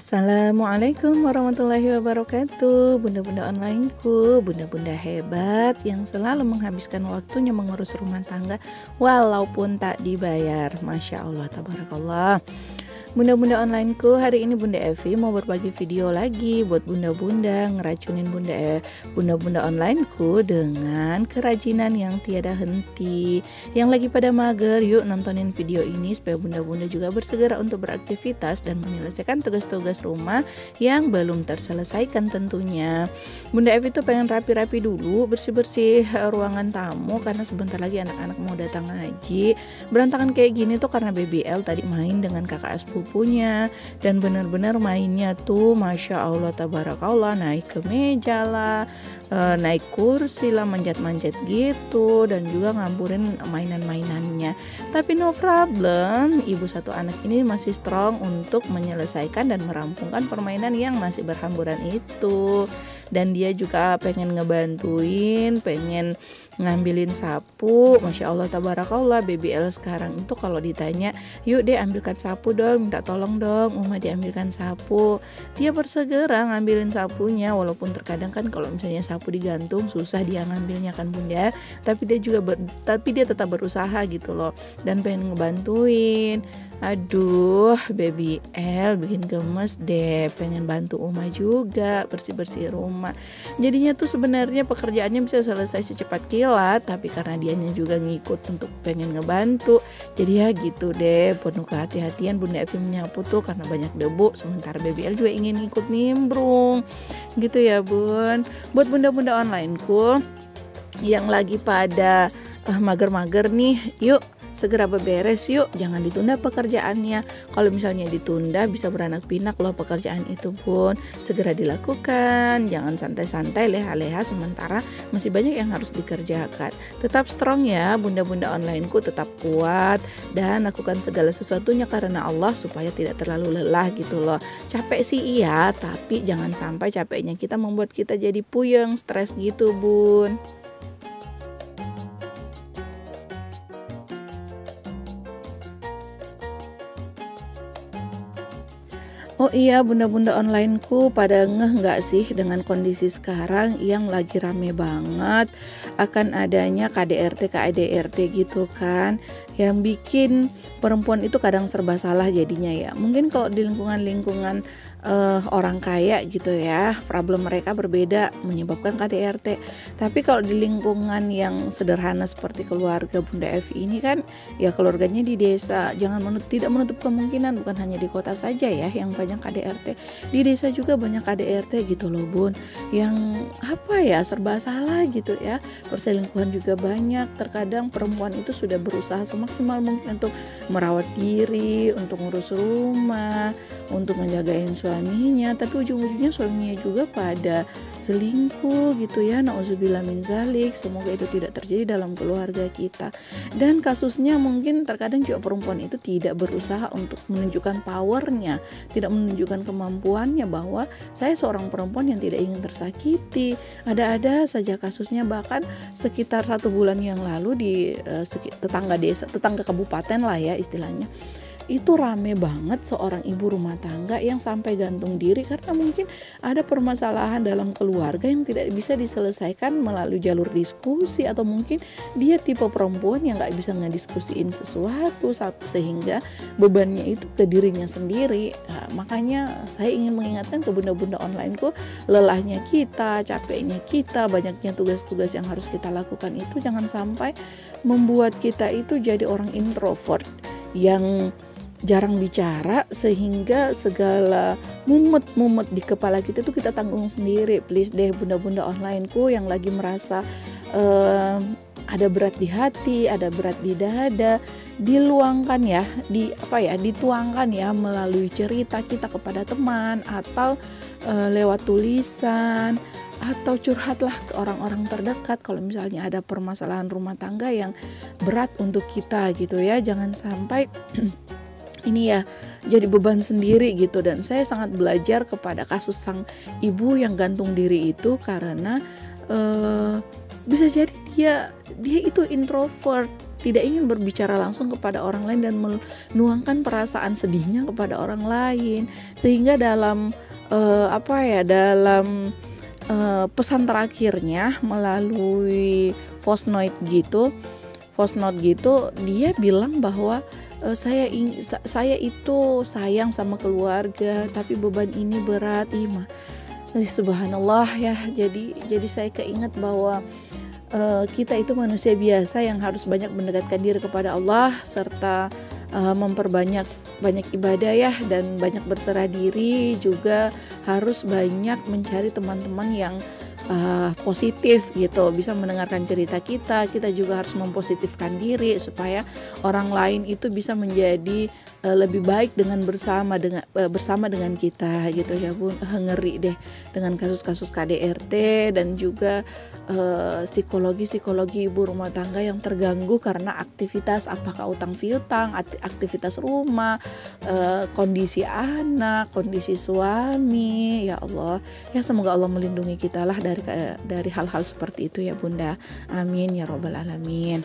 Assalamualaikum warahmatullahi wabarakatuh. Bunda-bunda onlineku, bunda-bunda hebat yang selalu menghabiskan waktunya mengurus rumah tangga walaupun tak dibayar. Masya Allah, tabarakallah. Bunda-bunda onlineku, hari ini Bunda Evi mau berbagi video lagi buat bunda-bunda ngeracunin bunda-bunda onlineku dengan kerajinan yang tiada henti. Yang lagi pada mager, yuk nontonin video ini supaya bunda-bunda juga bersegera untuk beraktivitas dan menyelesaikan tugas-tugas rumah yang belum terselesaikan tentunya. Bunda Evi tuh pengen rapi-rapi dulu, bersih-bersih ruangan tamu karena sebentar lagi anak-anak mau datang ngaji. Berantakan kayak gini tuh karena BBL tadi main dengan kakak sepupunya dan benar-benar mainnya tuh Masya Allah tabarakallah, naik ke meja lah, naik kursi lah, manjat-manjat gitu, dan juga ngamburin mainan-mainannya. Tapi no problem, ibu satu anak ini masih strong untuk menyelesaikan dan merampungkan permainan yang masih berhamburan itu. Dan dia juga pengen ngebantuin, pengen ngambilin sapu. Masya Allah tabarakallah, BBL sekarang itu kalau ditanya, yuk deh ambilkan sapu dong, minta tolong dong Uma diambilkan sapu, dia bersegera ngambilin sapunya. Walaupun terkadang kan kalau misalnya sapu digantung susah dia ngambilnya kan bunda, tapi dia tetap berusaha gitu loh dan pengen ngebantuin. Aduh, baby L bikin gemes deh, pengen bantu Uma juga bersih-bersih rumah. Jadinya tuh sebenarnya pekerjaannya bisa selesai secepat kilat, tapi karena dianya juga ngikut untuk pengen ngebantu, jadi ya gitu deh, penuh kehati-hatian Bunda Evi menyapu tuh karena banyak debu, sementara baby L juga ingin ikut nimbrung gitu ya bun. Buat bunda-bunda onlineku yang lagi pada mager-mager nih, yuk segera beberes yuk, jangan ditunda pekerjaannya. Kalau misalnya ditunda bisa beranak pinak loh pekerjaan itu pun. Segera dilakukan, jangan santai-santai leha-leha sementara masih banyak yang harus dikerjakan. Tetap strong ya bunda-bunda onlineku, tetap kuat dan lakukan segala sesuatunya karena Allah supaya tidak terlalu lelah gitu loh. Capek sih iya, tapi jangan sampai capeknya kita membuat kita jadi puyeng, stres gitu bun. Oh iya bunda-bunda onlineku, pada ngeh nggak sih dengan kondisi sekarang yang lagi rame banget akan adanya KDRT gitu kan, yang bikin perempuan itu kadang serba salah jadinya ya. Mungkin kalau di lingkungan orang kaya gitu ya, problem mereka berbeda menyebabkan KDRT. Tapi kalau di lingkungan yang sederhana seperti keluarga Bunda Evi ini kan ya keluarganya di desa, tidak menutup kemungkinan bukan hanya di kota saja ya yang banyak KDRT, di desa juga banyak KDRT gitu loh bun, yang apa ya serba salah gitu ya. Perselingkuhan juga banyak, terkadang perempuan itu sudah berusaha semaksimal mungkin untuk merawat diri, untuk ngurus rumah, untuk ngejagain suaminya, tapi ujung-ujungnya suaminya juga pada selingkuh gitu ya. Nauzubillah min zalik, semoga itu tidak terjadi dalam keluarga kita. Dan kasusnya mungkin terkadang juga perempuan itu tidak berusaha untuk menunjukkan powernya, tidak menunjukkan kemampuannya bahwa saya seorang perempuan yang tidak ingin tersakiti. Ada saja kasusnya, bahkan sekitar 1 bulan yang lalu di tetangga kabupaten lah ya istilahnya, itu rame banget seorang ibu rumah tangga yang sampai gantung diri karena mungkin ada permasalahan dalam keluarga yang tidak bisa diselesaikan melalui jalur diskusi, atau mungkin dia tipe perempuan yang gak bisa ngediskusiin sesuatu sehingga bebannya itu ke dirinya sendiri. Nah, makanya saya ingin mengingatkan ke bunda-bunda onlineku, lelahnya kita, capeknya kita, banyaknya tugas-tugas yang harus kita lakukan itu jangan sampai membuat kita itu jadi orang introvert yang jarang bicara sehingga segala mumet di kepala kita tuh kita tanggung sendiri. Please deh bunda-bunda onlineku yang lagi merasa ada berat di hati, ada berat di dada, diluangkan ya, dituangkan ya melalui cerita kita kepada teman atau lewat tulisan, atau curhatlah ke orang-orang terdekat kalau misalnya ada permasalahan rumah tangga yang berat untuk kita gitu ya. Jangan sampai ini ya jadi beban sendiri gitu. Dan saya sangat belajar kepada kasus sang ibu yang gantung diri itu karena bisa jadi dia itu introvert tidak ingin berbicara langsung kepada orang lain dan menuangkan perasaan sedihnya kepada orang lain, sehingga dalam dalam pesan terakhirnya melalui voice note gitu dia bilang bahwa saya itu sayang sama keluarga, tapi beban ini berat. Subhanallah ya. Jadi saya keinget bahwa kita itu manusia biasa yang harus banyak mendekatkan diri kepada Allah, serta memperbanyak ibadah ya, dan banyak berserah diri, juga harus banyak mencari teman-teman yang positif gitu, bisa mendengarkan cerita kita juga harus mempositifkan diri supaya orang lain itu bisa menjadi lebih baik bersama dengan kita gitu ya Bun. Ngeri deh dengan kasus-kasus KDRT dan juga psikologi ibu rumah tangga yang terganggu karena aktivitas, apakah utang piutang, aktivitas rumah, kondisi anak, kondisi suami. Ya Allah, ya semoga Allah melindungi kita lah dari hal-hal seperti itu ya Bunda. Amin ya robbal alamin.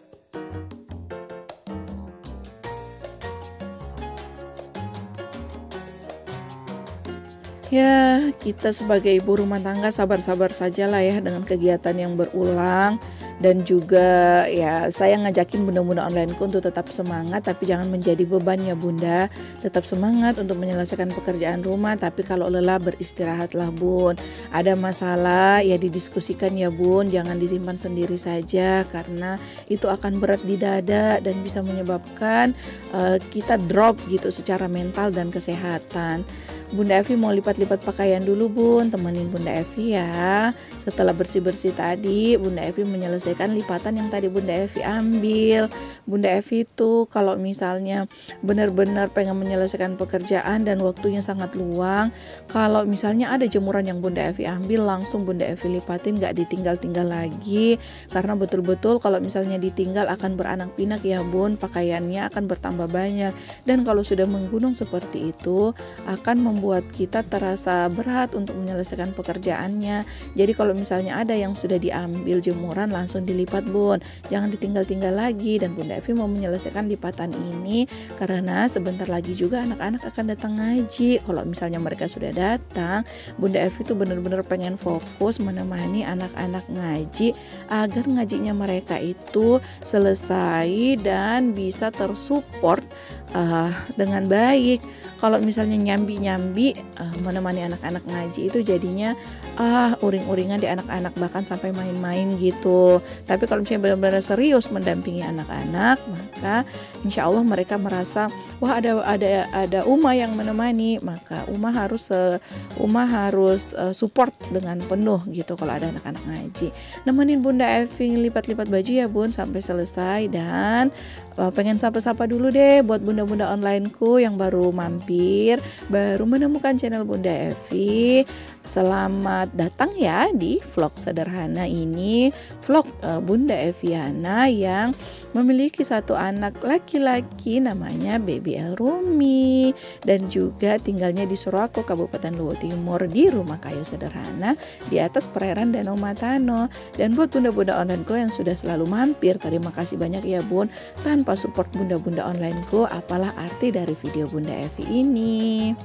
Ya, kita sebagai ibu rumah tangga sabar-sabar sajalah ya dengan kegiatan yang berulang. Dan juga ya saya ngajakin bunda-bunda onlineku untuk tetap semangat, tapi jangan menjadi beban ya Bunda. Tetap semangat untuk menyelesaikan pekerjaan rumah, tapi kalau lelah beristirahatlah Bun. Ada masalah ya didiskusikan ya Bun, jangan disimpan sendiri saja, karena itu akan berat di dada dan bisa menyebabkan kita drop gitu secara mental dan kesehatan. Bunda Evi mau lipat-lipat pakaian dulu Bun, temenin Bunda Evi ya. Setelah bersih-bersih tadi, Bunda Evi menyelesaikan lipatan yang tadi Bunda Evi ambil. Bunda Evi itu kalau misalnya benar-benar pengen menyelesaikan pekerjaan dan waktunya sangat luang, kalau misalnya ada jemuran yang Bunda Evi ambil, langsung Bunda Evi lipatin, gak ditinggal-tinggal lagi. Karena betul-betul kalau misalnya ditinggal akan beranak pinak ya Bun, pakaiannya akan bertambah banyak. Dan kalau sudah menggunung seperti itu, akan membuat kita terasa berat untuk menyelesaikan pekerjaannya. Jadi kalau misalnya ada yang sudah diambil jemuran, langsung dilipat Bun, jangan ditinggal-tinggal lagi. Dan Bunda Evi mau menyelesaikan lipatan ini karena sebentar lagi juga anak-anak akan datang ngaji. Kalau misalnya mereka sudah datang, Bunda Evi tuh benar-benar pengen fokus menemani anak-anak ngaji agar ngajinya mereka itu selesai dan bisa tersupport dengan baik. Kalau misalnya nyambi menemani anak-anak ngaji itu jadinya uring-uringan di anak-anak, bahkan sampai main-main gitu. Tapi kalau misalnya benar-benar serius mendampingi anak-anak, maka insya Allah mereka merasa wah ada Uma yang menemani, maka Uma harus support dengan penuh gitu kalau ada anak-anak ngaji. Nemenin Bunda Evi lipat-lipat baju ya Bun sampai selesai. Dan pengen sapa-sapa dulu deh buat bunda-bunda onlineku yang baru mampir, baru menemukan channel Bunda Evi. Selamat datang ya di vlog sederhana ini, vlog Bunda Eviana yang memiliki satu anak laki-laki namanya Baby El Rumi, dan juga tinggalnya di Surako, Kabupaten Luwu Timur, di rumah kayu sederhana di atas perairan Danau Matano. Dan buat bunda-bunda onlineku yang sudah selalu mampir, terima kasih banyak ya Bun. Tanpa support bunda-bunda onlineku, apalah arti dari video Bunda Evi ini.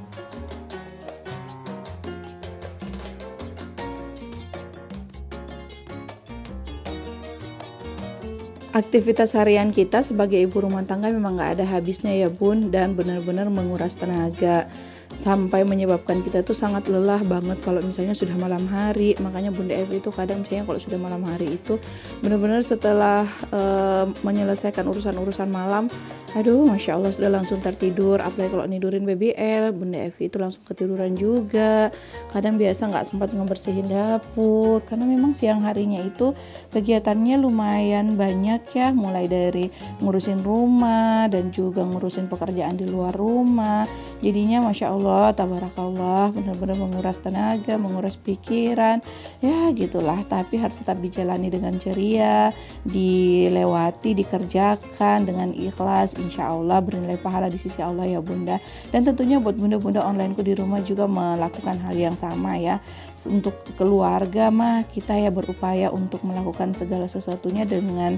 Aktivitas harian kita sebagai ibu rumah tangga memang gak ada habisnya ya Bun, dan benar-benar menguras tenaga sampai menyebabkan kita tuh sangat lelah banget kalau misalnya sudah malam hari. Makanya Bunda Evi itu kadang misalnya kalau sudah malam hari itu benar-benar setelah menyelesaikan urusan-urusan malam, aduh Masya Allah sudah langsung tertidur. Apalagi kalau nidurin BBL, Bunda Evi itu langsung ketiduran juga. Kadang biasa nggak sempat ngebersihin dapur karena memang siang harinya itu kegiatannya lumayan banyak ya, mulai dari ngurusin rumah dan juga ngurusin pekerjaan di luar rumah. Jadinya Masya Allah Allah, tabarakallah, benar-benar menguras tenaga, menguras pikiran, ya gitulah. Tapi harus tetap dijalani dengan ceria, dilewati, dikerjakan dengan ikhlas, insya Allah bernilai pahala di sisi Allah ya bunda. Dan tentunya buat bunda-bunda onlineku di rumah juga melakukan hal yang sama ya. Untuk keluarga mah kita ya berupaya untuk melakukan segala sesuatunya dengan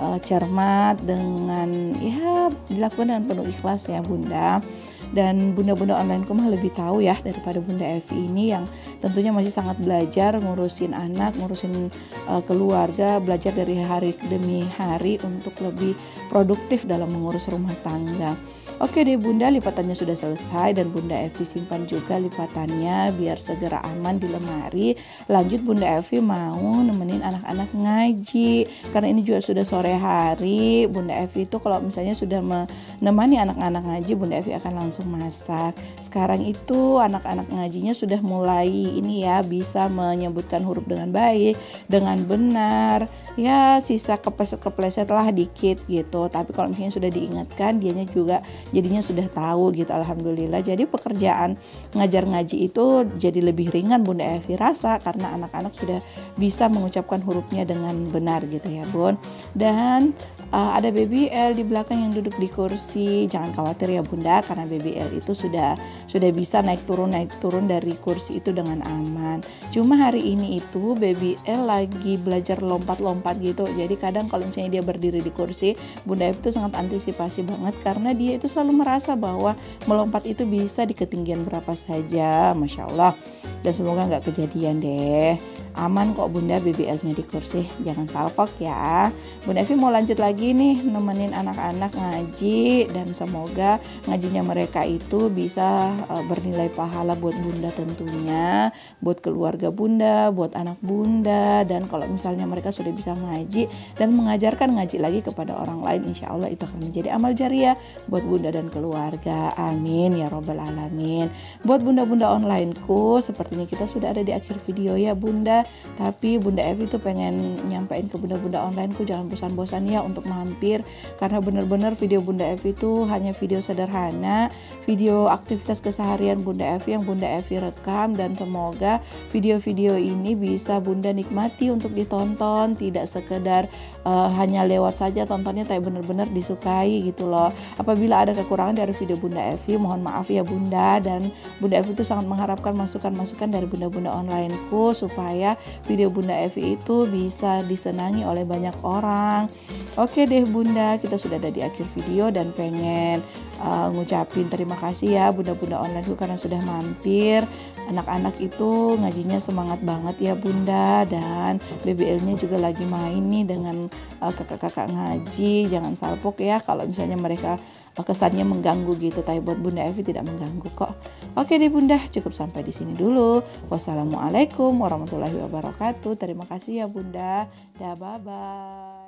cermat, dengan ya dilakukan dengan penuh ikhlas ya bunda. Dan bunda-bunda onlineku mah lebih tahu ya daripada Bunda Evi ini yang tentunya masih sangat belajar ngurusin anak, ngurusin keluarga, belajar dari hari demi hari untuk lebih produktif dalam mengurus rumah tangga. Oke deh bunda, lipatannya sudah selesai dan Bunda Evi simpan juga lipatannya biar segera aman di lemari. Lanjut Bunda Evi mau nemenin anak-anak ngaji, karena ini juga sudah sore hari. Bunda Evi itu kalau misalnya sudah menemani anak-anak ngaji, Bunda Evi akan langsung masak. Sekarang itu anak-anak ngajinya sudah mulai ini ya, bisa menyebutkan huruf dengan baik, dengan benar. Ya sisa kepleset-kepleset lah dikit gitu, tapi kalau misalnya sudah diingatkan dianya juga jadinya sudah tahu gitu, alhamdulillah. Jadi pekerjaan ngajar ngaji itu jadi lebih ringan Bunda Evi rasa, karena anak-anak sudah bisa mengucapkan hurufnya dengan benar gitu ya bun. Dan ada BBL di belakang yang duduk di kursi, jangan khawatir ya bunda, karena BBL itu sudah bisa naik turun dari kursi itu dengan aman. Cuma hari ini itu BBL lagi belajar lompat-lompat gitu, jadi kadang kalau misalnya dia berdiri di kursi, Bunda Evi itu sangat antisipasi banget, karena dia itu selalu merasa bahwa melompat itu bisa di ketinggian berapa saja, Masya Allah. Dan semoga nggak kejadian deh, aman kok bunda BBL-nya di kursi, jangan salpok ya. Bunda Evi mau lanjut lagi nih nemenin anak-anak ngaji, dan semoga ngajinya mereka itu bisa bernilai pahala buat bunda tentunya, buat keluarga bunda, buat anak bunda. Dan kalau misalnya mereka sudah bisa ngaji dan mengajarkan ngaji lagi kepada orang lain, insya Allah itu akan menjadi amal jariah buat bunda dan keluarga, amin ya robbal alamin. Buat bunda-bunda onlineku, sepertinya kita sudah ada di akhir video ya bunda. Tapi Bunda Evi tuh pengen nyampein ke bunda-bunda onlineku, jangan bosan-bosan ya untuk mampir, karena bener-bener video Bunda Evi itu hanya video sederhana, video aktivitas keseharian Bunda Evi yang Bunda Evi rekam. Dan semoga video-video ini bisa bunda nikmati untuk ditonton, tidak sekedar hanya lewat saja tontonnya, tapi benar-benar disukai gitu loh. Apabila ada kekurangan dari video Bunda Evi, mohon maaf ya bunda. Dan Bunda Evi itu sangat mengharapkan masukan-masukan dari bunda-bunda onlineku supaya video Bunda Evi itu bisa disenangi oleh banyak orang. Oke deh bunda, kita sudah ada di akhir video dan pengen ngucapin terima kasih ya bunda-bunda onlineku karena sudah mampir. Anak-anak itu ngajinya semangat banget ya bunda, dan BBL-nya juga lagi main nih dengan kakak-kakak ngaji. Jangan salpok ya kalau misalnya mereka kesannya mengganggu gitu, tapi buat Bunda Evi tidak mengganggu kok. Oke deh bunda, cukup sampai di sini dulu. Wassalamualaikum warahmatullahi wabarakatuh. Terima kasih ya bunda. Dah, bye bye.